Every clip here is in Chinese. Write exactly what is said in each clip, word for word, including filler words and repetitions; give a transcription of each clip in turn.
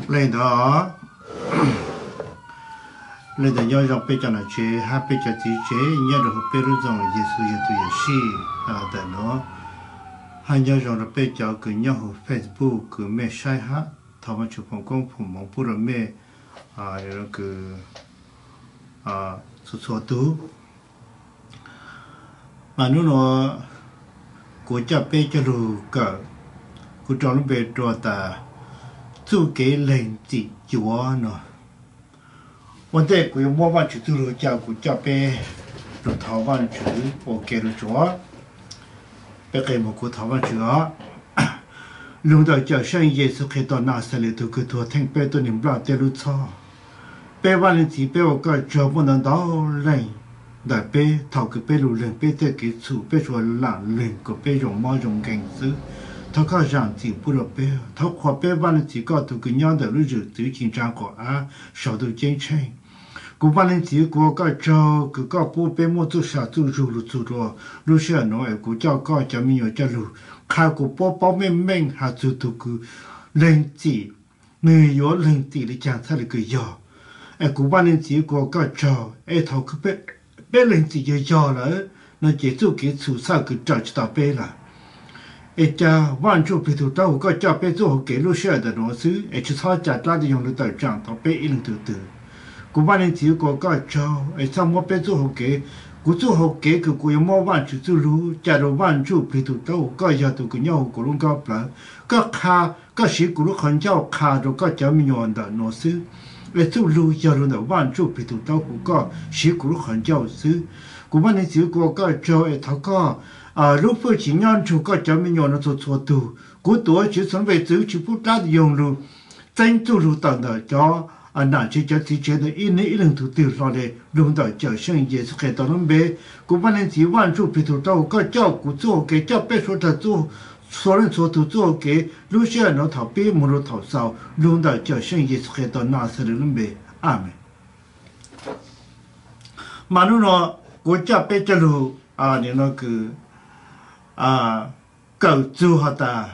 lên đó lên đó nhớ rằng bây giờ là chế hay bây giờ thì chế nhớ được bây giờ rằng là Giêsu Giêsu Giêsu à tại nó hay nhớ rằng là bây giờ cứ nhớ hồ Facebook cứ mẹ sai hát thằng mà chụp phong công phong mong bữa mẹ à rồi cứ à số số tú mà nó nó của cha bây giờ rồi cả của cháu nó về rồi ta chú cái lệnh chỉ chúa nó vấn đề của mua văn chữ từ rồi cha của cha bé rồi thảo văn chữ ok rồi chúa bé cái một của thảo văn chữ á lúc đó cha sinh Giêsu khi đó na sẽ lấy từ cái thua thanh bé tôi niệm ra tên lúc sau bé văn thì bé ở cái chỗ một lần đó lệnh đại bé thảo cái bé lúc lệnh bé tới cái chủ bé cho làm lệnh của bé dùng máu dùng cảnh sư他靠上帝不了白，他花百万的提高头个娘的日子最紧张过啊，少都坚称。古巴人提过个招个个不被么做啥做肉了做着，路线喏哎，古叫个叫民要叫路，看过包包面面还做头个人子，你要人子的讲出来个要，哎，古巴人提过个招，哎，头个被被人子就要了，那节奏给出啥个招知道背了。一家万州皮头刀个家被做给路线的螺丝，一起操家大的用的到账，到被一人头头。古巴人提过个招，一上么被做好给，古做好给个古有么万州走路，加入万州皮头刀个家头个鸟古龙高不了，个卡个是古龙很叫卡着个家民用的螺丝，一走路加入的万州皮头刀个是古龙很叫是，古巴人提过个招，一他个。啊，如果今年出个咱们用的做错多，古多就准备走去不大的用路，真走路到那叫啊，那就叫提前的一年一年都丢下来，弄到叫生意是开到那边，古把人提万处皮头到个叫古做给叫别说他做，所人做都做给，路线那头边木路头少，弄到叫生意是开到那时的那边，阿门。马路呢，国家别这路啊，你那个。啊，狗做好的，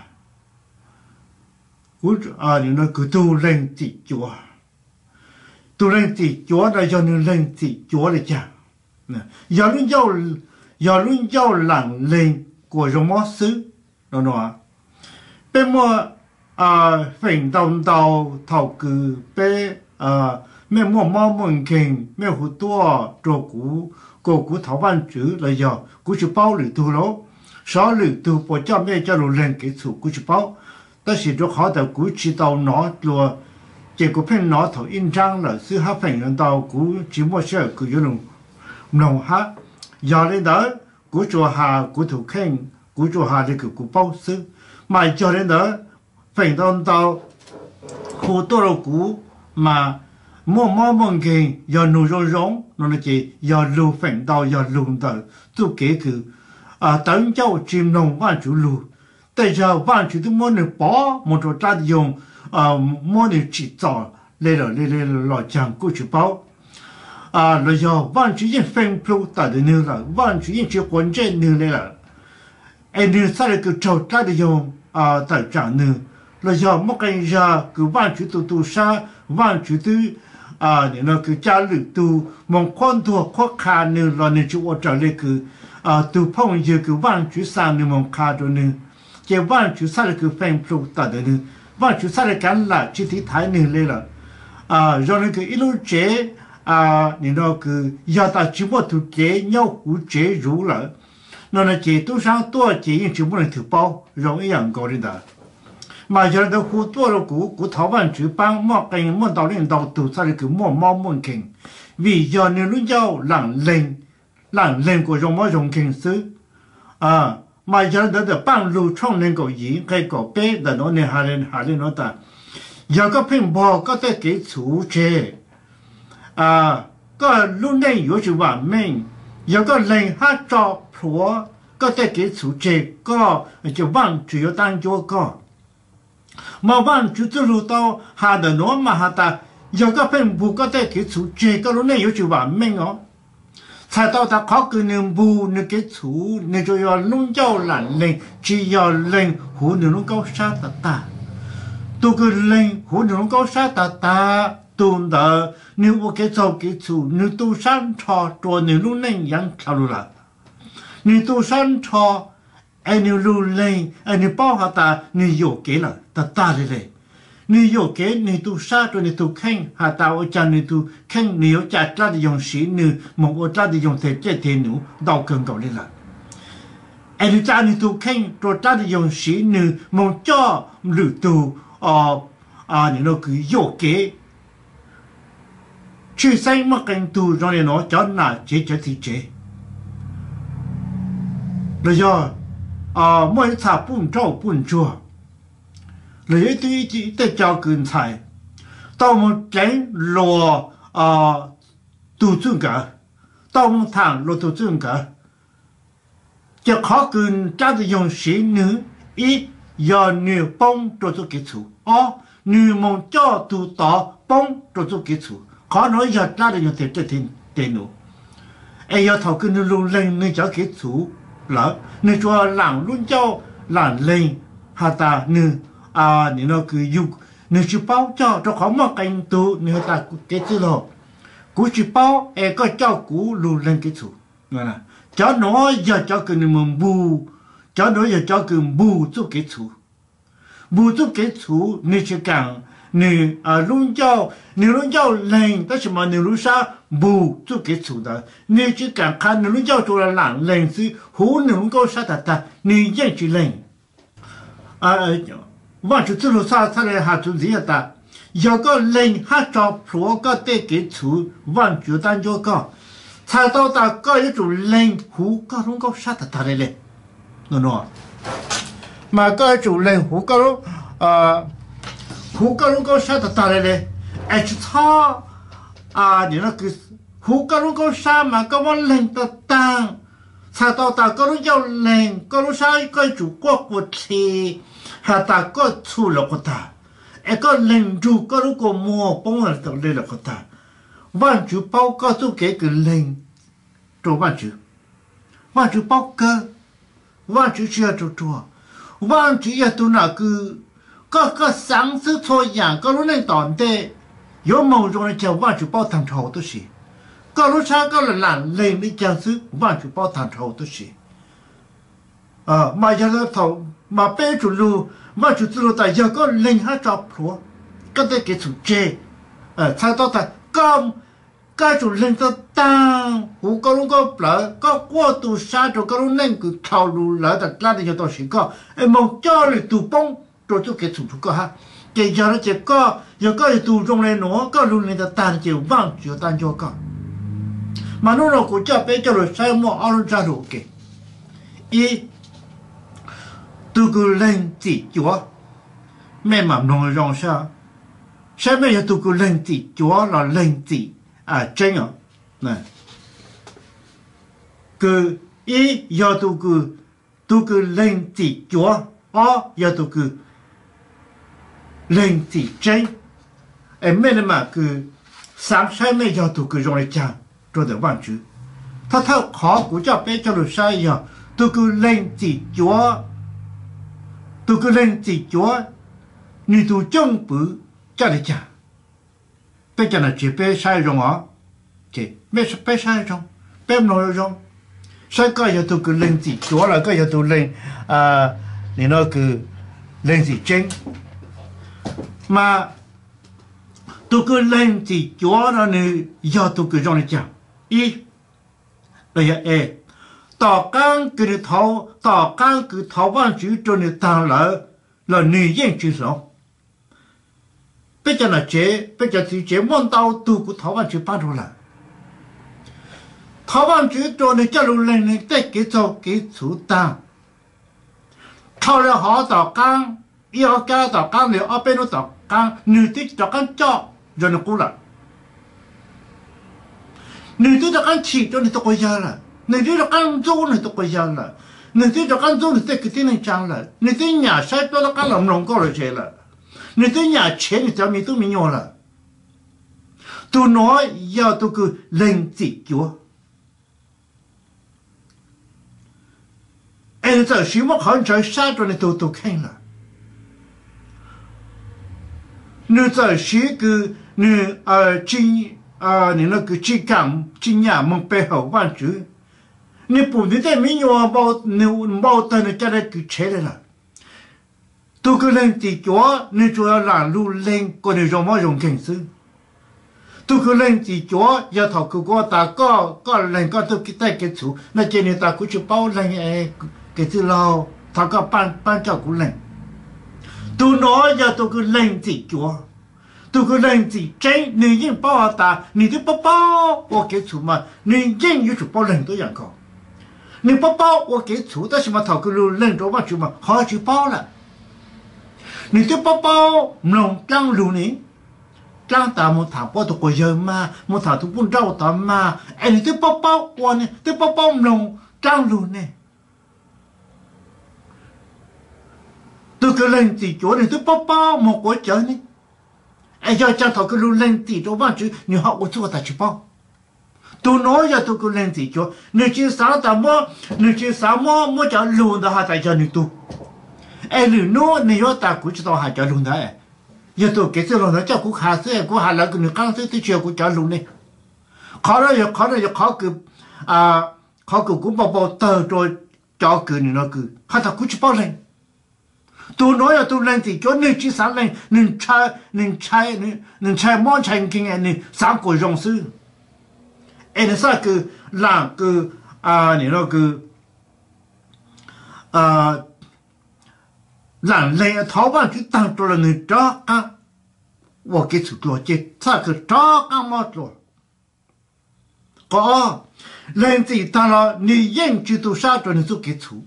我啊，你那个都人地脚，都人地脚的叫你人地脚的讲，那要人要要人要让人过什么事，懂懂啊？别么啊，分到到头个别啊，没么毛门看，没好多照顾，个个头班主来要，过去包里头喽。少了都不叫咩叫路人给出过去包，但是就好的过去到哪了，结果骗哪头印章了，是他骗人到过寂寞些个有种弄哈，要来到过做下过头看，过做下这个过包是，买叫人的骗到到好多了过嘛，莫莫门看要弄容容，弄那些要路骗到要弄到都给个。啊，等叫金龙万主路，但是万主都没能包，没做咋的用啊，没能制造来了来来老讲过去包啊，那叫万主一分铺打的牛了，万主一结婚这牛来了，哎，牛啥那个做咋的用啊，打仗牛，那叫没跟下个万主都都啥，万主都啊，你那个家里都蒙宽多宽看牛了，你就我找那个。啊，都碰见个万主上你们看着呢，这万主上那个分铺打的呢，万主上来干了，今天太难来了，啊，让那个一路接啊，你那个要到寂寞都接尿壶接入了，那那接都上多接人就不能投包，容易养高的的，马家的湖多了股股头万主帮莫跟莫到领导都上那个莫猫莫看，为要你论要让人。让人过什么用情事啊？买家的的半路冲能够赢，还个别的那年还人还人那的，有个拼搏个在给出去啊，个路内有是完美，有个人还找破个在给出去，个就忘主要当做个，嘛忘主走路到下的那嘛下的，有个拼搏个在给出去，个路内有是完美哦。才到他考个人不那个处，你就要弄叫人人，只要人和你能够杀得大， tu cứ lên hú nó có sa ta ta tu đỡ nếu có cái sau cái chủ nếu tu san cho cho nếu lúc nàyยังเข้ารู้ละnếu tu san cho anh nếu lúc lên anh nếu bao hạt ta nếu有给了ta ta的嘞nếu有给nếu tu sa cho nếu tu khen hạt ta ở chân nếu tu khen nếu trả ra được dùng sĩ nếu một ở ra được dùng thể chế thế nếu đau cơn cầu lên là anh cha nếu tu khen rồi ra được dùng sĩ nếu một cho lử tu ờ à nếu nó cứ有给去生么跟tu让你拿叫哪解决题解，那叫啊，每查半照半做，你一对一得教根菜，到我们整落啊都准个，到我们谈落都准个，就考根家的用谁呢？一要女帮做做基础，二女们教都到帮做做基础。khó nói giờ ra được những thể chế tiền tiền nữa, ai giờ thầu cứ luôn lên nên cho cái chủ lỡ nên cho làm luôn cho làm lên hà ta nên à nên nó cứ dục nên chỉ bao cho cho khó mà cảnh tu nên hà ta cái gì đó cú chỉ bao ai có cho cú luôn lên cái chủ nghe nè cho nó giờ cho cái mình bù cho nó giờ cho cái bù cho cái chủ bù cho cái chủ nên chỉ càng你啊，龙教你龙教人，但是嘛，你龙啥不做给出的，你去看看你龙教做了人人是和你龙教啥的的，你认识人啊，往出走路啥啥来还做这样的，有个人还找破个得给出，往出单就个，才到达个一种人和个龙教啥的的来嘞，喏喏，嘛个一种人和个龙啊。胡格鲁高沙的打来嘞，哎，去操啊！你那个胡格鲁高沙嘛，个我冷的当，才到大格鲁要冷，格鲁沙一个主国国气，还大个出了个大，一个冷住格鲁个莫崩了都来了个大，万主包个都给个冷，做万主，万主包个，万主需要做做，万主要做那个。个个上司错样，个路能当的，有某种人叫万主包唐朝都是，个路上个人懒人的讲是万主包唐朝都是，啊，马家的头马背住路，万主之路在有个人还找婆，个得给出接，呃，才到他刚该主人的当，我个路个不个过度杀着个路能够套路来的，那里就到时个，哎，某家里都帮。做做给主仆个哈，给家的这个有个都中来挪个路里的单就忘就单就个，马路上国家别叫了三毛二十扎路给，一都个人自觉，没嘛弄让啥，下面也都个人自觉了人自啊真啊，那个一要都个都个人自觉，二要都个。人体真，哎，没那么个上山没要都个用来讲，做的忘记，他他考国家别叫了啥一样，都个人体觉，都个人体觉，你都政府叫来讲，别讲了这别啥用啊，这没是别啥用，别弄用，啥个也都个人体觉了，个也都人啊，你那个人体真。mà tôi cứ lên thì chúa nó này giờ tôi cứ cho nó chẳng ý bây giờ ê tỏ căng cứ được thấu tỏ căng cứ thấu văn chữ cho nó tăng lỡ là nữ dân chữ sống bây giờ là chế bây giờ thì chế môn tao tôi cũng thấu văn chữ bắt đầu là thấu văn chữ cho nó cho nó lên này tất cái cho cái chủ tăng thấu là họ tỏ căng yêu cái tỏ căng nếu ở bên nó tỏ căng nữ tích tỏ căng cho rồi nó cũ là nữ tích tỏ căng chỉ cho nó tỏ quay ra là nữ tích tỏ căng dâu nó tỏ quay ra là nữ tích tỏ căng dâu nó tỏ cái tiếng này trang là nữ tích nhà sai tỏ căng làm lòng có rồi chế là nữ tích nhà chế thì cho mình tôi mình nhỏ là tôi nói giờ tôi cứ lên chỉ chúa em giờ xíu mà khỏi trời xa rồi này tôi tôi khen là 你在些个你呃经啊你那个经感经验们背后完全，你不能在民谣包你包的你家来给切的了。都个人的脚，你就要让路人过你什么用根子。都个人的脚要讨个个大个个人个都给带给出，那今年大过去包人哎，给这老他个办办照顾人。都哪要都个人的脚，都个人的真，你硬包大，你都不包我给出嘛，你硬有就包人都样高。你不包我给出，但是嘛讨个路人多嘛就嘛好去包了。你都不包弄张路呢？张大木塔包都过人嘛，木塔都不找到嘛。哎，你都不包我呢？都不包弄张路呢？都个人地脚你都不包莫国家呢？哎，要讲讨个路人地着嘛就你好我做他去包。都哪样都个人地脚，你去上大么？你去上么？么叫路的哈，再叫你都。哎，你侬你要打过去到还叫龙的哎，要到给这龙的叫过卡子，过还那个你刚才都叫过叫龙呢，考了要考了要考个啊，考个古宝宝到着叫个你那个，还他过去包人，都那样都人的叫你去上人，能拆能拆能能拆毛拆根哎，你三个用手，哎，你啥个两个啊，你那个啊。让人逃班去当做了你这个，我给出多这这个这个么做？哦，人家当了你研究都啥做你就给出，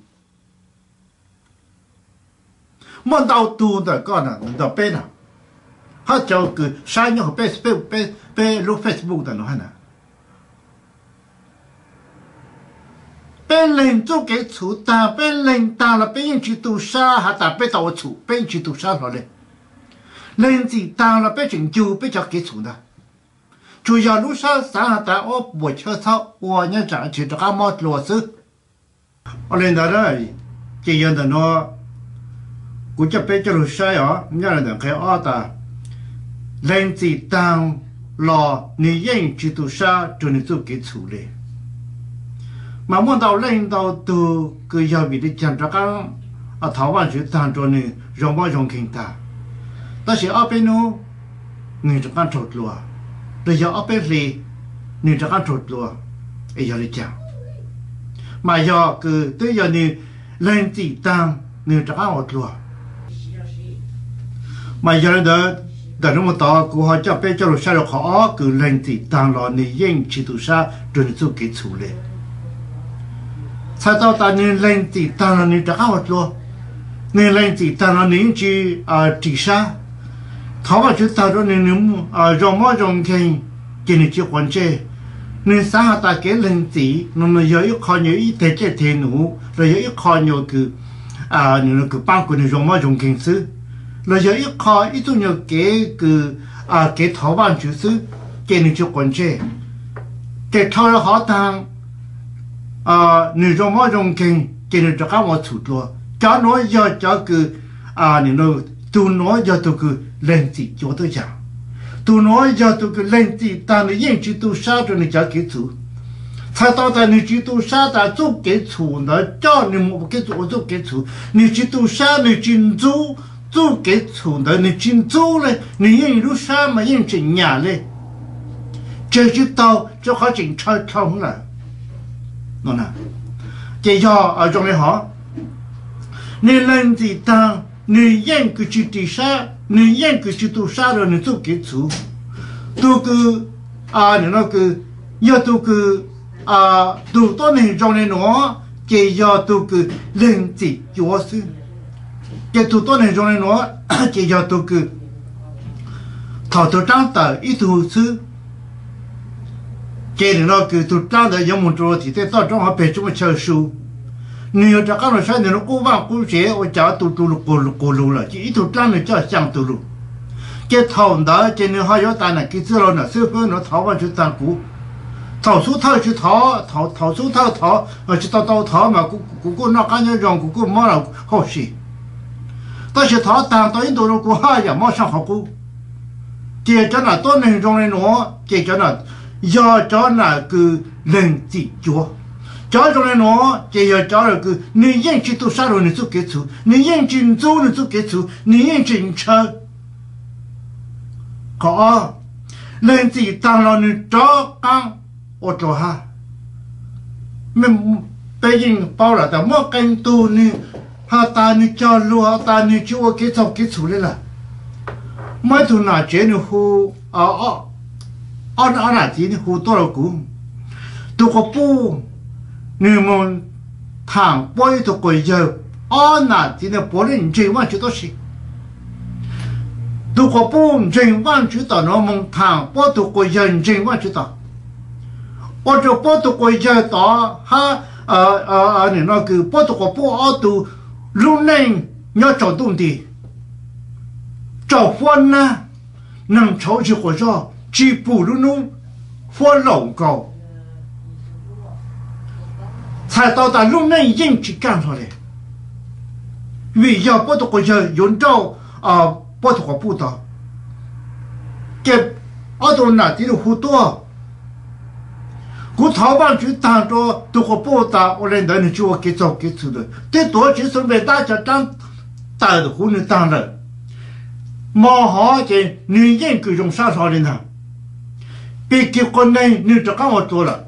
莫到多的个呢，你到背呢，还叫个啥样背背背背录 Facebook 的呢还呢？被人做给出打，被人打了，被人去毒杀，还打被到处，被人去毒杀了嘞。人家打了，被人就被叫给出的。主要路上上打我不吃草，我呢长去这个毛啰嗦。我领导的这样的呢，估计被这路杀呀，人家人开二的，人家打了，你人去毒杀，就你做给出嘞。mà muốn đầu lên đầu từ cái giờ bị đi chẳng cho các ở thảo văn chữ tàn cho nên dùng bao dùng kinh ta ta sẽ ở bên nó người cho các trột lúa rồi giờ ở bên gì người cho các trột lúa ấy giờ đi chẳng mà giờ cứ tới giờ này lên chỉ tăng người cho các trột lúa mà giờ đó đó nó một tao của họ cho bên cho nó sao được họ cứ lên chỉ tăng rồi này yên chỉ tu sa rồi nó cái chủ lệ sao tao ta nên lên chỉ tăng là nên trả học luôn nên lên chỉ tăng là nên chỉ à chỉ sa tháo vào chút tao đó nên nếu à dùng mọi dùng cái cái này chỉ quan chế nên sáng ta cái lên chỉ nó nó giờ ít khó nhiều ít thế chế thế nụ rồi giờ ít khó nhiều cứ à nhiều cứ bao cái này dùng mọi dùng kinh sư rồi giờ ít khó ít chút nhiều cái cứ à cái tháo vào chút sư cái này chỉ quan chế cái tháo là họ tăng à người trong mọi trong kinh cái này cho các mọi thủ đô cho nói giờ cho cứ à người nó tu nói giờ tôi cứ lên chỉ cho tôi chẳng tu nói giờ tôi cứ lên chỉ ta này yên chỉ tu sa cho người cho cái chủ sao tao ta người chỉ tu sa ta做cái chủ nó cho người một cái chủ做cái chủ người chỉ tu sa người chỉ tu做cái chủ nó người chỉ tu này người yên tu sa mà yên chỉ nhà này这就到就好警察通了。喏呐，这叫啊，种的好。你人的当，你严格去地杀，你严格去都杀了，你做给出，都个啊，你那个要都个啊，都到你种的喏，这要都个人的角色，这都到你种的喏，这要都个头头长大一头是。cái này nó cứ tụt ra để giống một chỗ thì thế tao trong họ phải chúng mình chơi su nhiều cho các nó chơi nó cố vào cố chế ở chỗ tụt tụt lục lục lục là chỉ tụt ra này cho sang tụt lục cái thầu đó trên này họ có tài này cái gì rồi nó sư phụ nó tháo vào chỗ tăng cũ tháo số tháo chứ tháo tháo tháo số tháo tháo ở chỗ tao tao tháo mà cũng cũng cũng nó cái nhau rong cũng cũng mất là khó xí ta sẽ tháo tăng tới印度nó cũng hai giờ mất sang họ cũng 接着呢多能中的喏，接着呢要找那个人解决。找中的喏，就要找那个你眼睛都啥了，你就给出；你眼睛走，你就给出；你眼睛吃。好，人解当然你找刚我找哈，没北京包了的，没更多呢。他打你家路，他打你就我给找给出来了。没从哪见的户啊啊，按按哪见的户多少个？都个不，你们谈不一都个有，按哪见的不能真完全都是。都个不真完全到那么谈不都个人真完全到，或者不都个有到哈啊啊啊你那个不都个不啊都。路内要找动的，找饭呢，能超起火烧，只不如弄火老高，才到达路内引起干上来。为要不多个人用着啊，不多个不到，给阿多那地的好多。我逃班去当着都个报答，我领导你叫我给找给出的，最多就是为大家当大的湖人当了，冇好的女人各种啥啥的呢？别结婚呢，你这刚我做了，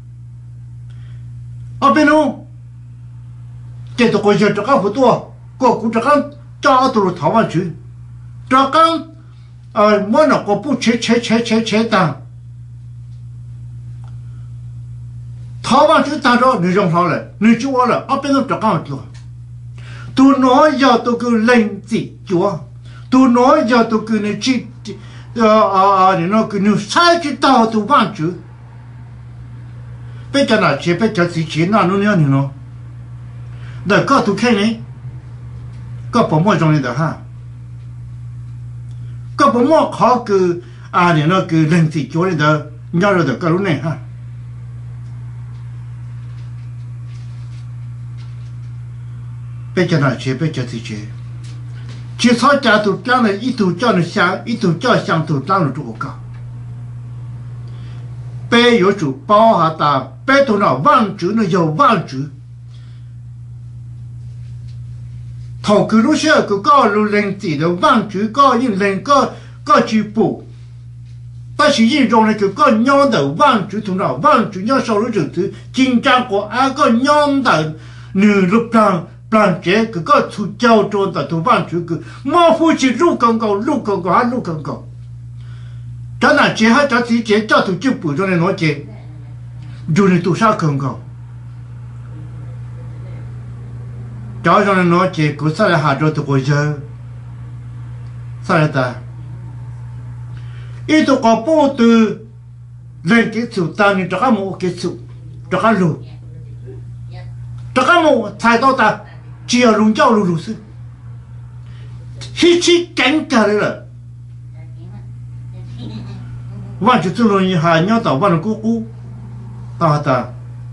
啊别弄，这都个人这个不多，个个这个找到了逃班去，这刚呃我那个不切切切切切当。逃完就打着你用上了，你就完了，啊，别人这干做，都哪要都给人解决，都哪要都给你去，呃啊啊，你那给你采取到都完全，别叫那去，别叫自己那弄两年咯，那个都看呢，个不么容易的哈，个不么考个啊，你那个人解决的，你要的个路呢哈。别叫那去，别叫这些，去吵架都讲了，一头叫你想，一头叫想都讲了这个讲。别有主包下大，别头那忘住那要忘住。头个路线个高路人地的忘住高人人高高举步，但是印中那个高娘的忘住头那忘住要少了就头，紧张过啊个娘的女路上。让这个个出胶着的都完全个，莫夫去路更高，路更高，还路更高。这那这还这这这这都就不着的那这，就是多少更高。这上的那这个啥来下着都过去，啥来的？一头个包的，人给走，但你这个没给走，这个路，这个没踩到的。只要龙角路路是，一起尴尬的了。完全走了一下，鸟到完了姑姑，啊的，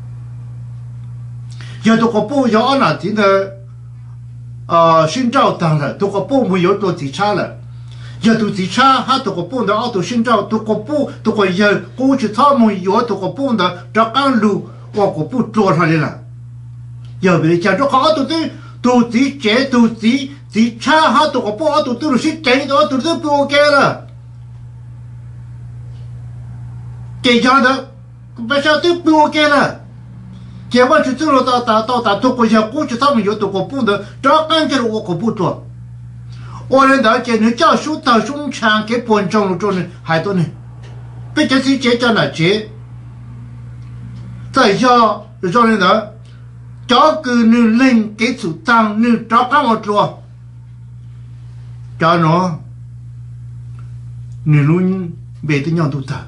要多个不要按那天的，啊，寻找当了，多个不没有多自查了，要多自查，还多个不的，多寻找，多个不，多个要过去他们要多个不的，这赶路我个不做上来了，要不然讲这好多的。都自己都自自查下都个包都都是真的都都不给了，给家的不晓得不给了，结果就走了到到到到都过去过去他们有都个不能，这感觉我可不做，我人到今天教书到中强给本中了中呢还多呢，别这是这讲了这，再下让人的。这个你人给出当你这干我做，这喏，你论没得样都得，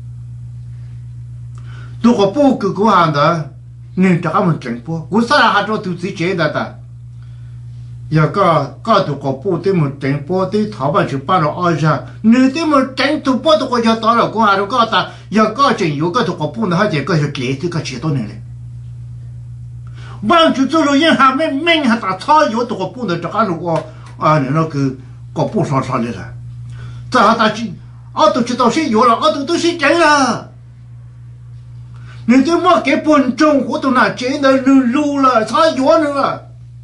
如果不给过行的，你这个么真不，我啥还做都自己的的，要个个都个不得么真不的，他们就把了二下，你的么真都不的个要到了过还是个的，要个真有个都个不能还这个是给这个钱多年嘞。完全走路人还没没还打草有多个不能这个路我啊你那个个不上上来了，这还打进 ở tụ chỉ tao sẽ vô là ở tụ tôi sẽ chạy là nên tôi mà cái bồn trông của tụi nào chế nó lưu lưu là sao vô nữa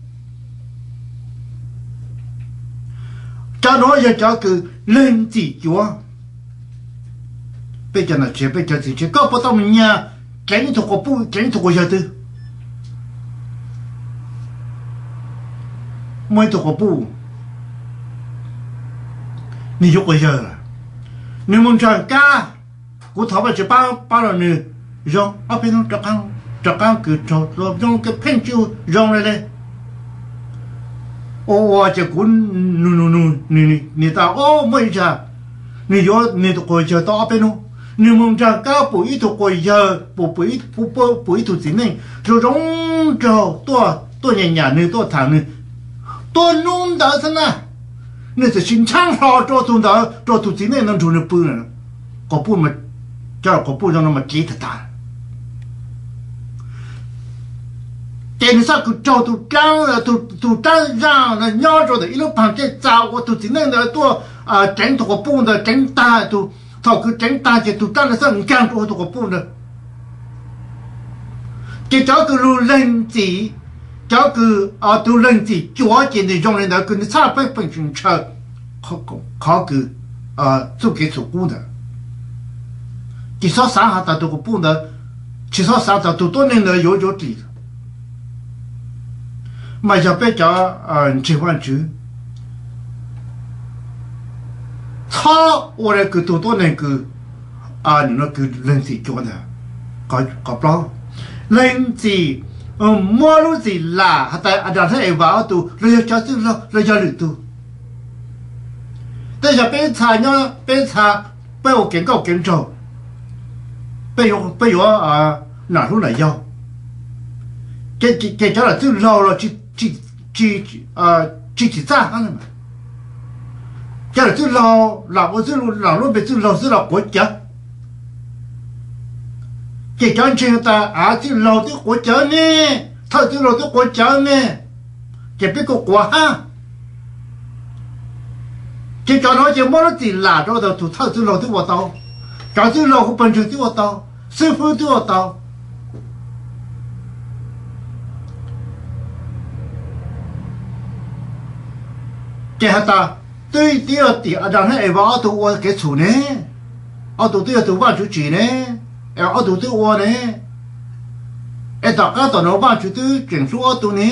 cha nói giờ cha cứ lên chỉ chúa bây giờ là chế bây giờ thì chế có bao tao mình nhà tránh thuộc của bu tránh thuộc của giờ tư mấy thuộc của bu你就回去了，你们讲家，我头发就把把了你让阿边弄这刚这刚给做做用个喷酒让来嘞，哦我这滚努努努你你你到哦没着，你要你都回去到阿边弄，你们讲家不一头回去不不一不不不一头之内，就让着多多年年你多谈你多弄到什么？那是新厂好做出的，做出今年能出的不呢？我不么，这我不让那么急他大。电视个照都张了，都都张让那鸟着的，一路旁边找我都今年的多啊，整多个布的整大都，他个整大些都张的上干多多个布的，这找个路人子。这个啊，都人的交警的用人的跟你差百分之车，考考个啊，做给做工的，至少三下他都个不能，至少三下都多年的有有底的，买下别家啊，情况就，他我那个多多那个啊，你那个人的交的，搞搞不了，人的。嗯，马路是啦，还在啊，但是一把都，人家就是说，人家里头，但是被查呢，被查，被我警告警察，被我被我啊拿出来要，给给给家了就捞了，去去去啊，去去炸他了嘛，家了就捞，捞我就捞路边就捞是捞国家。这讲清的啊，就老的国家呢，他就老的国家呢，这别个国哈，这讲到这么了子拉着的，就他就老的我刀，讲就老虎本身的我刀，师傅的我刀，这还打对第二点啊，然后哎，我都我给处呢，我都对都挖出去呢。哎，我都对我呢，哎，大家到那办就对整数我都呢，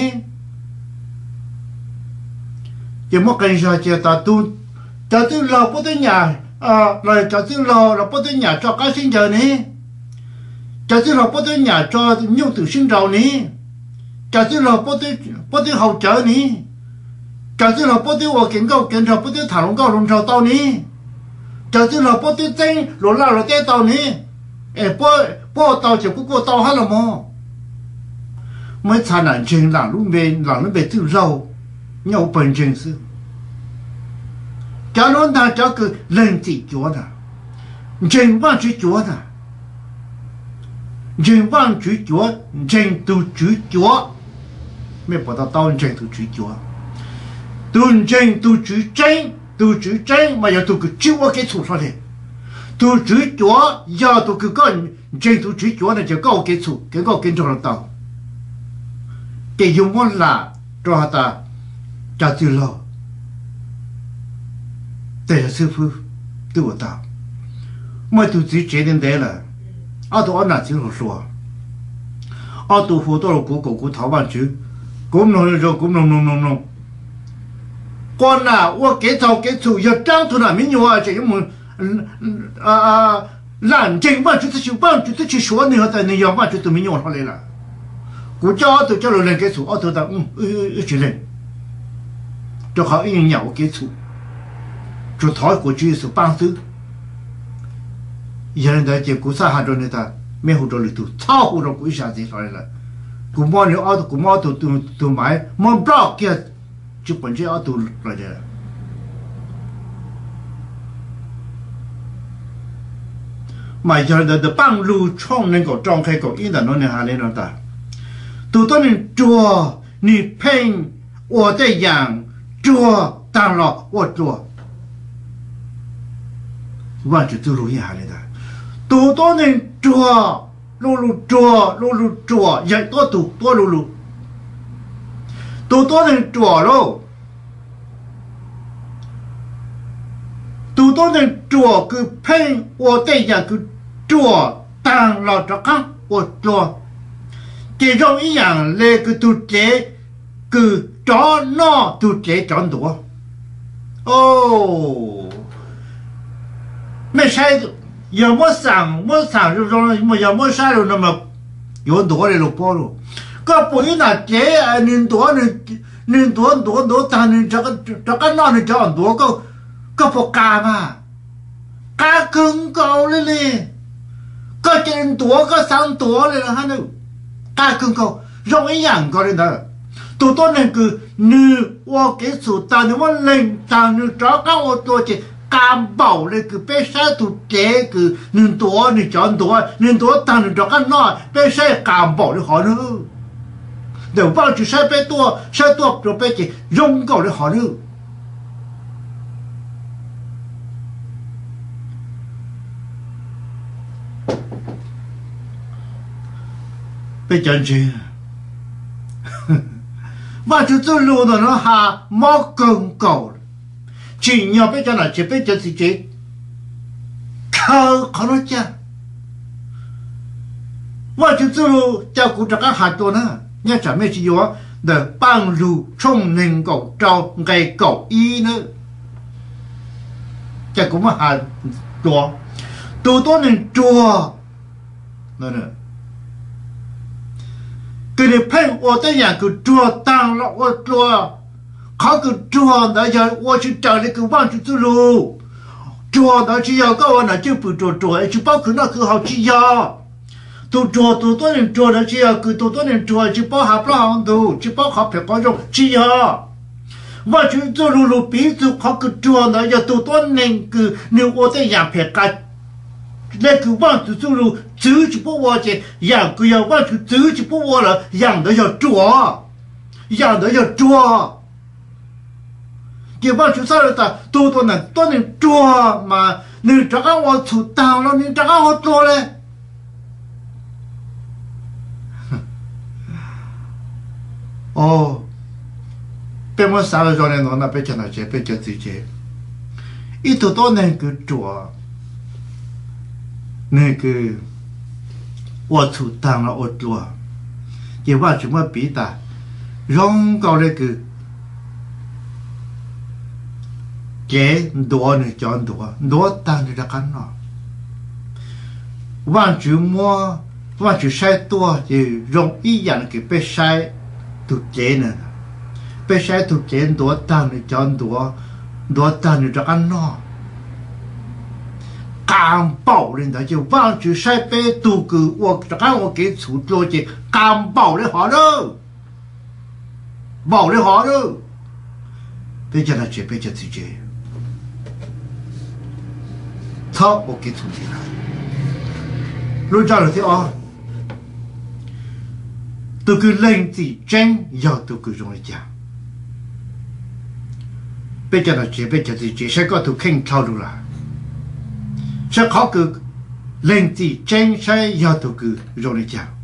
也莫跟上去，他都，他都老不得伢啊，来他都老老不得伢做干新着呢，他都老不得伢做牛头新着呢，他都老不得不得好着呢，他都老不得我警告警察不得塔龙高龙潮到呢，他都老不得真罗拉罗带到呢。哎，不不到就不过到哈了么？没查南京，南路边南路边就绕，要本身是。假如他这个人自觉的，人忘去觉的，人忘去觉，人都拒绝，没把他当人都拒绝，都人都拒真，都拒真，没有都个就我给出上来。都拒绝，要都个个人都拒绝的就搞给出，给搞跟着了到，给用我啦，抓他，抓住了，但是师傅对我打，我都只决定得了，我都按那就说，我都活到了古古古逃完去，咁弄就咁弄弄弄弄，关啦，我给找给出要张图那没有啊，这么。嗯嗯啊啊！认真完就是就完就是去说你的你要完就都没用上来了。国家都叫人给出，我都当嗯呃呃去人，就好一人让我给出，就他过去是帮手，一人在这国啥还着呢他没好着里头，超乎着国下子上来了。古毛牛奥都古毛都都都买，毛不着给就本身奥都来的。买下来的半路窗能够张开口，一旦弄你下来了的，都到你做，你拼，我在养，做当了我做， 万主走路一下来的，多多人捉，路路捉，路路捉，人多多多路路，多多人捉喽，多多人捉个喷，我对呀个捉，当老着看我捉，这种一样那个都这个找那都这找多，哦。没晒着，要么上么上就说么要么晒着那么有多的了包了，个不一那这啊，你多你你多多多，但你这个这个那你叫多个个不干嘛？干更高了嘞，个这人多个上多了了，还能干更高，容易养高的呢。多多那个你我给出单的我领单你找个我多去。干爆那个被晒都这个，你多你讲多，你多当你这个那被晒干爆的好了，对吧？就晒被多，晒多就被这用高的好了。被讲起，我就走路的那哈没更高了。只要被讲了，就被讲自己，靠靠到讲，我就走路照顾这个孩子呢。你怎么去说的帮助从能够找该搞一呢？这个我还多，多多能做，那呢？给你喷我的两个做当了，我做。他个做那要我去找那个王去走路，做那去要搞完了就不做做，就包括那个好吃呀，都做多多人做那去要个多多人做，就包下不行头，就包下别个种吃呀。我去走路路边走，他个做那要多多人个，你我的羊别个那个王去走路走就不我去，羊个要王去走就不我了，羊的要做，羊的要做。给我去啥了的，多多人多人做嘛，你这个我出当了，你这个我做嘞。哦，被我杀了，让人弄那被叫那些，被叫这些，一多多人去做，那个我出当了，我做，给我怎么比的，让搞那个。这多呢讲多，多当着这看了，往去摸，往去晒多就容易让给被晒都这呢，被晒都这多当着讲多，多当着这看了，干爆人的就往去晒被都个我这看我给出做这干爆的好了，爆的好了，别叫他去，别叫他去。操！我给出去了，路上的啊，都跟人的真要都跟容易讲，别叫他接，别叫他接，谁个都肯超住了，谁考个人的真谁要都跟容易讲。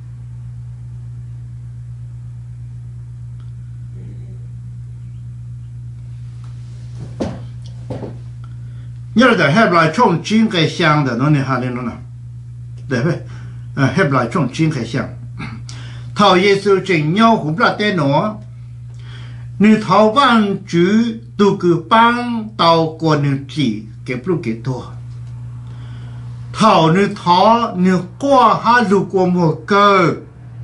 你儿子还不来从金海乡的，那你还能呢？对不对？呃，还不来从金海乡，讨厌是真鸟胡不拉带喏，你讨完主都个帮到过你几给不给多，讨你讨你过哈路过么个，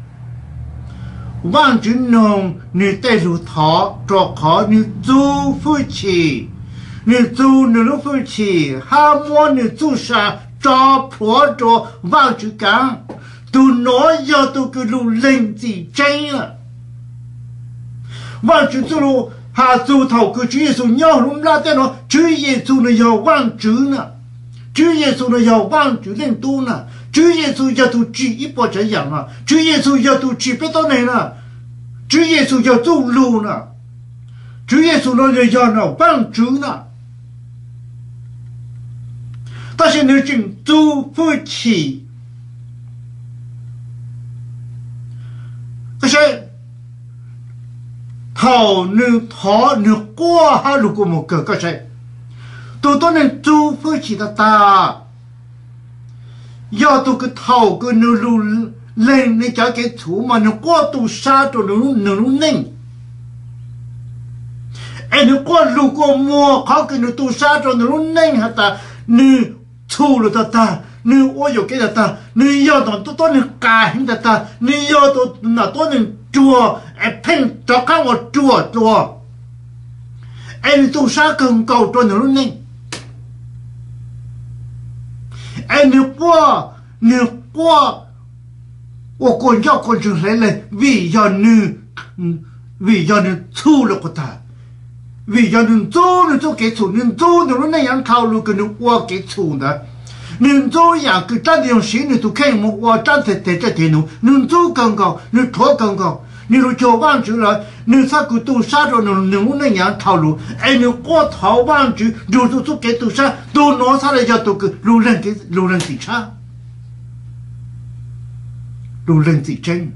完主弄你带路讨做好你做夫妻。你做你的夫妻，还摸你做啥？找婆着往去干，都哪样都给路人子真了。往去走路，还走头个主耶稣鸟笼拉在那，主耶稣呢要往主呢，主耶稣呢要往主人多呢，主耶稣要都举一把这样啊，主耶稣要都举不到人了，主耶稣要走路呢，主耶稣呢要要那往主呢。 但是你真做不起，可是头你头你过哈如果没个可是，都都能做不起的大，要都个头个你路人你家给出嘛，你过度杀着你你你能。哎，你过路过摸，好给你都杀着，你弄弄下他，你错了的他，你我有给的他，你要到多多人改的他，你要到那多人做，哎，拼着看我做做，哎，你都杀更高着你弄弄，哎，你过你过，我管教管成谁来？为要你，嗯，为要你错了个他。为了能做你做给出，能做你那样套路跟你我给出的，能做样个站的用心你都看我我站在在这点弄，能做更高，你拖更高，你如交完去了，你啥个都杀着能能那样套路，哎你我逃完去，就就做给都杀，都拿下来就都个路人给路人自差，路人自争。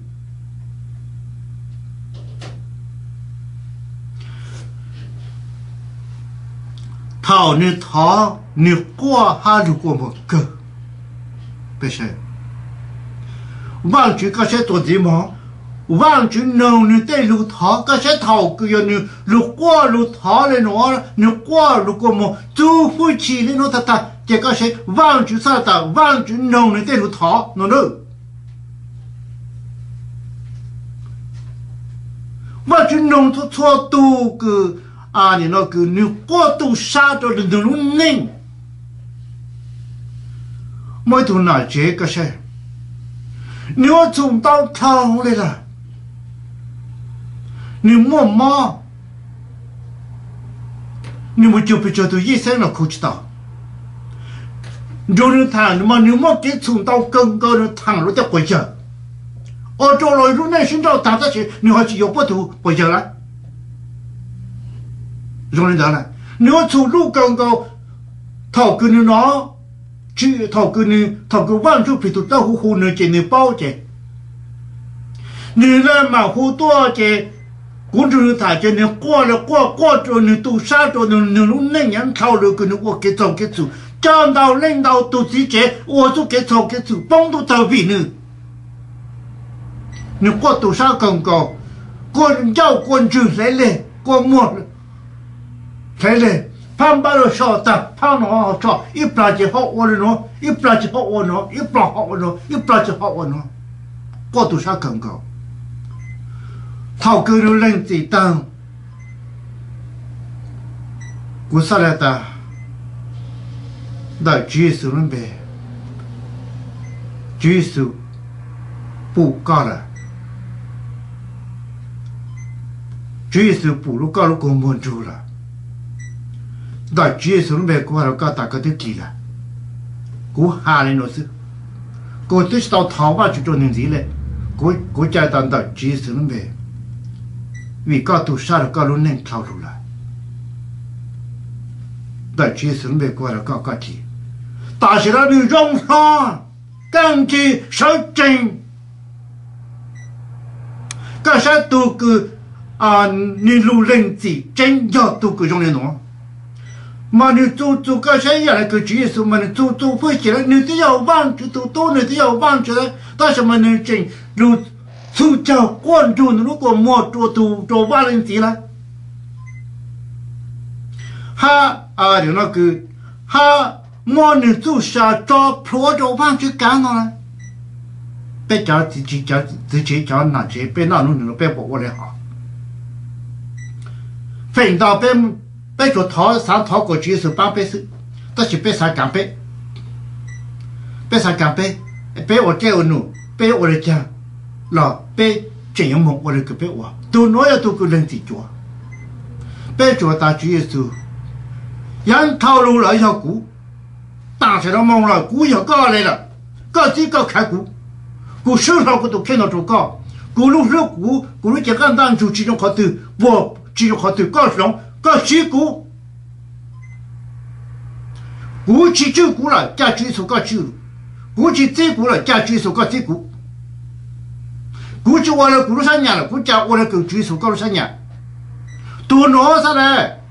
头你头你过哈如果么个，不是，忘记个些多地方，忘记弄你对路头个些头个要你路过路头的喏，你过如果么做不起的喏，他他这个些忘记啥的，忘记弄你对路头喏喏，忘记弄错错多个。啊，你那个你过度杀着的那种人，没头哪这个事，你要从到头来了，你莫骂，你们就不觉得一生了苦知道，就是他你们你莫给从到更高的躺了的回家，哦，做了如那寻找打的去，你还是有不图回家了。容易得了，你要从路刚刚，他给你拿，去他给你，他给万州皮头到户户你给你包着，你来买好多的，公主他叫你过了过过着你都杀着你，你弄那样套路给你我给走给走，讲到领导都直接我就给走给走，帮都到位呢，你过多少刚刚，过要过就来了，过末了。来嘞，旁边的小的，旁边好吵，一边就好我的喏，一边就好我喏，一边好我喏，一边就好我喏，过多少更高？他给了人子当，我啥来的？那举手了呗，举手不高了，举手不如高了公门住了。那举手没过了，搞大个都急了，我喊你老师，我都是到淘宝去做零钱嘞，我我家当到举手没，为搞都杀了搞了能套路了，那举手没过了搞搞急，打起来你用上，赶紧手真，这些都个啊，你路人子真要都个用的喏。嘛，你做做个些样来个举手嘛，你做做不起来，你都要忘记都多，你都要忘记了。但是嘛，你真如出家关注，你如果没做都做忘人子了，哈啊，就那个哈，没你做啥找破着忘记干了，别叫自己叫自己叫哪些，别那弄弄别把我来好，分到别。别说逃上逃过去是八百手，但是别啥干别，别啥干别，别我这我弄，别我的家，老别这样么我的个别我，都哪样都个人自做，别做大主耶稣，人套路了要股，打起来忙了股要高来了，高低高开股，股手上我都看到做高，股路是股，股路这个当就这种好头，我这种好头高上。个西股， 古去救古了，加追求个救；古去追古了，加追求个追古。古去我了古了三年了，古加我了狗追求搞了三年，多拿上来。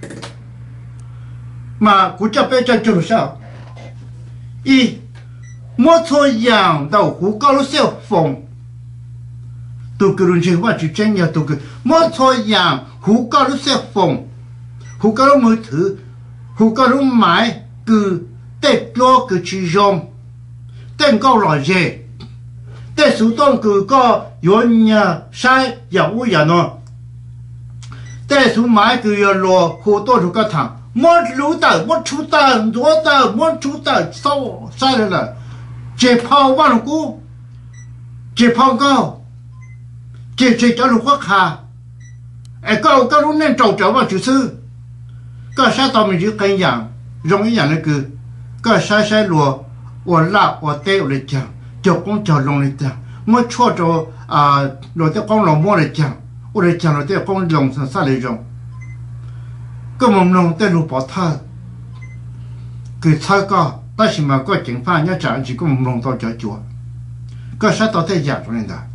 嘛，古家别讲就是啥，一莫错养到胡搞了小风。都个人情况就真要都个莫错养胡搞了小风，胡搞了木头，胡搞了买个带标个去用，带搞了些，带手当个个有伢晒也乌也喏，带手买个要落好多少个糖，莫留的莫出的多的莫出的烧晒来了，这泡完了过，这泡高。这这叫如何看？哎，搞搞弄那找找嘛，就是，搞啥倒霉就跟样，容易样那个，搞啥啥罗，我拉我带我来讲，叫公叫龙来讲，我错着啊，罗在公老莫来讲，我来讲罗在公龙上啥来用，个我们龙在路跑他，给参加，但是嘛个警方要讲起个我们龙到叫叫，搞啥到在讲出来的。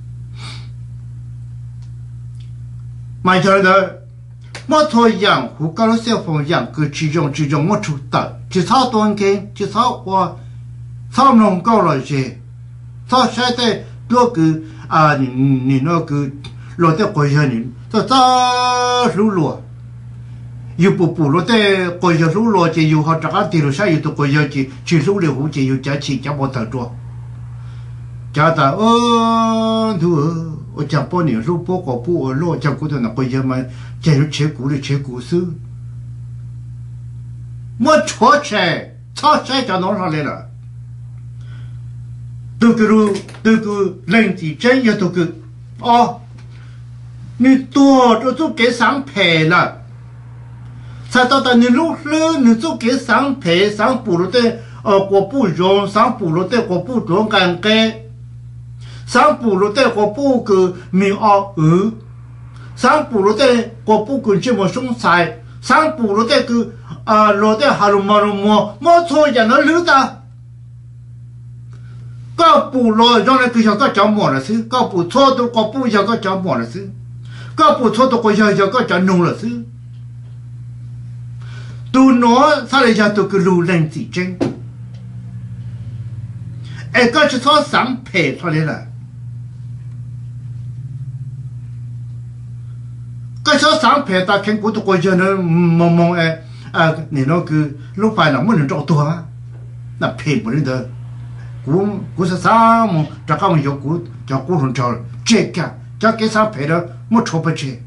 买下来的，莫错养胡搞了小风养个其中其中莫出的，只草端根，只草我草农搞了些，草晒的多个啊，你你那个落在国家人，这早路路，又不不落在国家路路就有好这个地路上有的国家去去路的户就有加起加莫得着，加的哦都。我讲半年路包括不我路讲古头那个人们讲有切股的切股手，我错菜炒菜就弄上来了，都个路都个人的真也都个哦，你多就都给上牌了，才到到你路了，你就给上牌上补了的呃我不用上补了的我不用干干。上补了的我不个民奥二，上补了的我不个这么松菜，上补了的个啊落的哈罗马罗莫莫错人了留的，搞补了让人个小个讲么了是，搞补错的我不小个讲么了是，搞补错的我小小个讲弄了是，都拿他来讲都个路人之争，哎，个是从上排出来了。个小上排打看古多国家呢，忙忙哎啊，你那个老板能不能找多啊？那配不认得，古古是啥么？这个么叫古叫古人叫这个，这给上排的没错不去。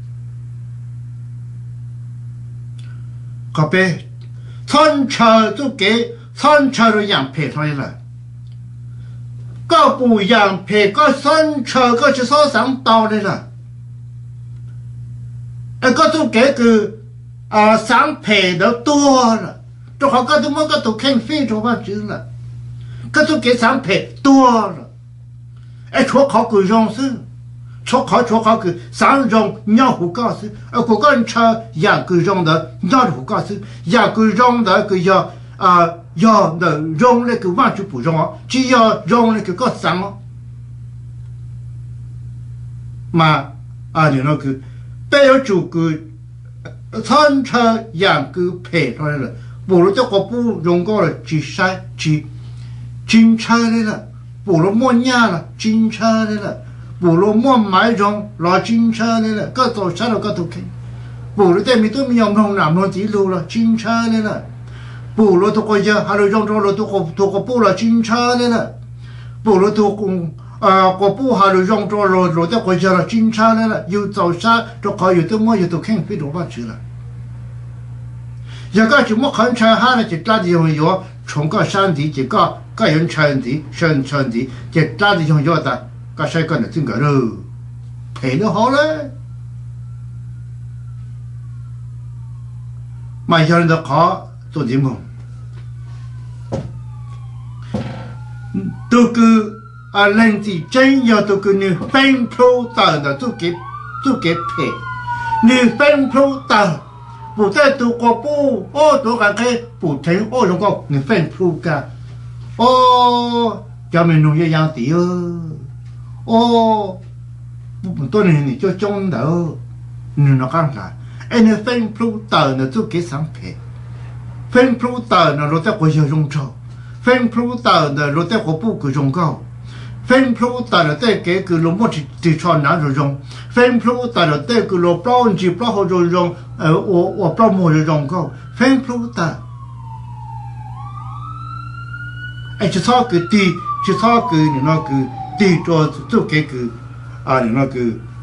可别，餐车就给餐车的样配上来了，个不样配个餐车个就上上道来了。哎，个都给个啊上配的多了，这好个都么个都看非洲吧去了，个都给上配多了，哎，错考个样式，错考错考个上种鸟胡搞事，呃，个个人吃养个样的鸟胡搞事，养个样的个要啊要的用那个完全不用啊，只要用那个个上哦，嘛啊你那个。不要做个餐车养个配出来了，不如这个不用过了，去晒去进车来了，不如莫伢了，进车来了，不如莫买种拿进车来了，个做啥了个都看，不如在米都没有弄南弄地路了，进车来了，不如都国家还有用着了都个都个不了进车来了，不如都公。啊，我不还是用着了，落在国家了，警察来了，有早上就可以都没有都看非洲吧去了。一个就没看车下来，就打的用药，从个山地就个个人山地、山山地，就打的用药的，个谁个呢？整个喽，赔了好嘞。买下来的卡做什么？都个。啊，人的真要都给你分铺到的，都给都给赔，你分铺到， 不在都过不哦都还可以不停哦用个你分出个哦叫mình弄一样的哦哦不不多年你就中的你那干啥哎你分出的呢就给上赔分出的呢我在国小用着分出的呢我在国不给用高分出的呢在给个罗莫去去穿哪种用分出的呢在个罗不让去不好就用呃我我不莫就用高分出的哎就操个地就操个你那个地做做给个啊你那个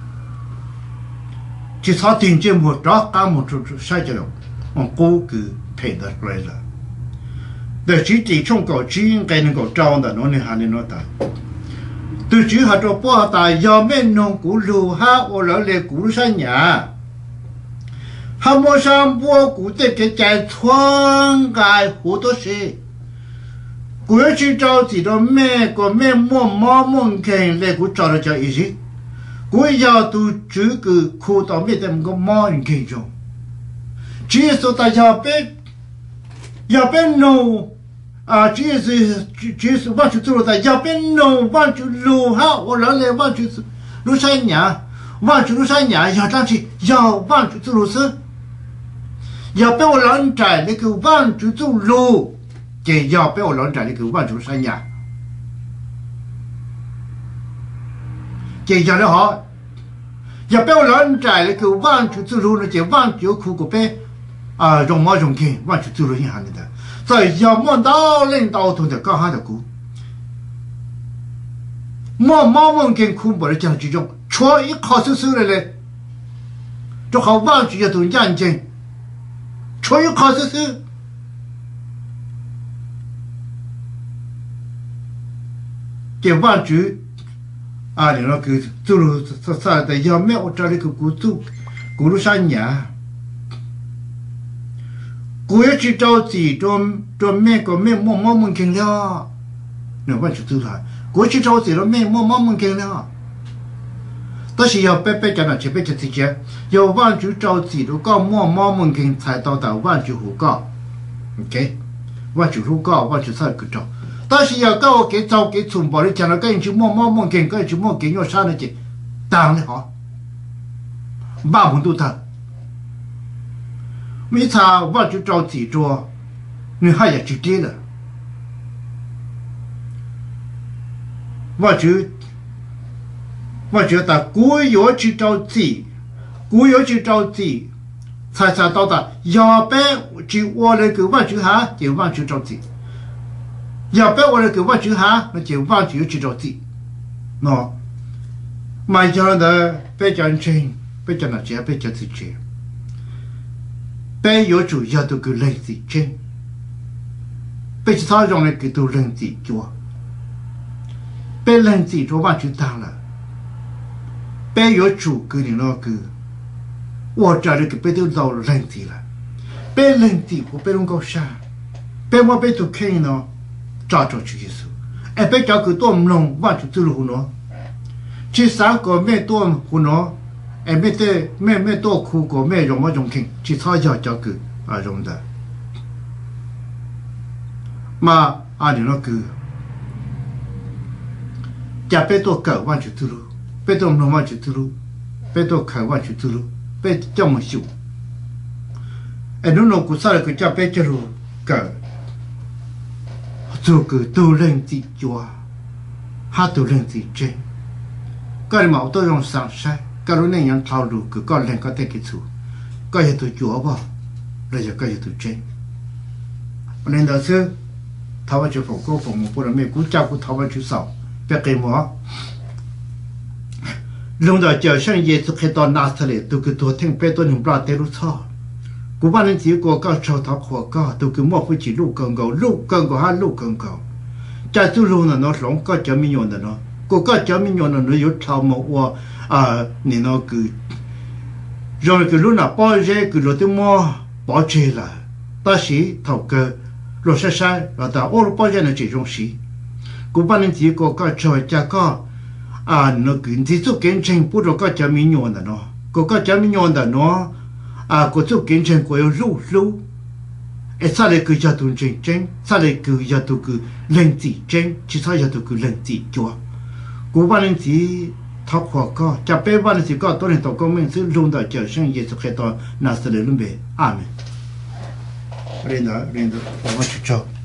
就操定节目找干么就晒着了我估个赔得来了但是地冲高只应该能够找的那你还能拿到对住下做报大要面弄古路哈我老来古山呀哈莫上波古的给在窗盖好多事古要去找几多咩个咩莫毛门看来古找了叫一些古要都这个苦到没得个毛人看中只是大家别要别弄啊，这是这是我去做的，要边弄我去路哈，我老来我去路山娘，我去路山娘要上去，要我去做路是，要被我老宅那个我去做路，给要被我老宅那个我去路山娘，给讲的好，要被我老宅那个我去做路那就我就苦个呗，啊，容毛容钱，我去做路一下的。在要么到领导同的干哈的苦，我妈妈跟苦不是讲这种，错一考试出来嘞，就好忘记要读眼睛，错一考试是，给忘记啊，你那个走路啥啥的，要么我找那个古走，古路上年。古要去找自己专专门个面莫莫门看了，那我就走了。古去找自己面莫莫门看了，但是要白白讲了，就白讲自己，要往就找自己个莫莫门看才到达往就胡搞 ，OK， 往就胡搞，往就才去找。但是要搞给找给从包里讲了，个人就莫莫门看，个人就莫给要啥的去，当然好，八门都他。没查我就找自己做，你还也去对了，我就我觉得古要去找自己，古要去找自己，才才到达要不就我那个我就哈就我去找自己，要不我那个我就哈那就我就去找自己，喏，买家的别讲真，别讲那些，别讲自己。别有主要都给人自己，别其他用来给都人自己做，别人自己做完就当了，别有主给你那个，我这里给别都老人自己了，别人自己我别弄搞啥，别我别都看呢，找找去意思，哎别找个多弄完就走路呢，这三个没多胡呢。哎，没得没没多苦过，没用我用听，去吵架叫个啊用的。嘛啊你那个，加别多搞完就走路，别多弄完就走路，别多开完就走路，别这么修。哎，侬弄个啥个加别走路搞，做个都人自做，还都人自挣，个人嘛都用上山。假如那样套路个个人个得给出，个也都做吧，那就个也都真。我领导说，他们就放过父母，或者没顾照顾他们就少，别给我。弄到叫上耶稣开到拿出来，都给多听别多人不拉带路操。古巴人结果搞超他火搞，都给莫会去路更高，路更高还路更高。在走路呢，那龙个叫民用的呢，个个叫民用的那有超么我。啊，你那个让个路那包热个路的么包热了，但是头个落山山，然后我路包热的这种事，古巴人几个个做家个啊，那个你做工程不着个叫民用的喏，个个叫民用的喏， 啊，国做建成国有路路，哎，啥来个叫做真真，啥来个叫做个人之真，其他叫做个人之教。古巴人之他话个，加北巴人之个多人到国门是弄到叫声，也是看到那是来准备，阿门。领导，领导，我去找。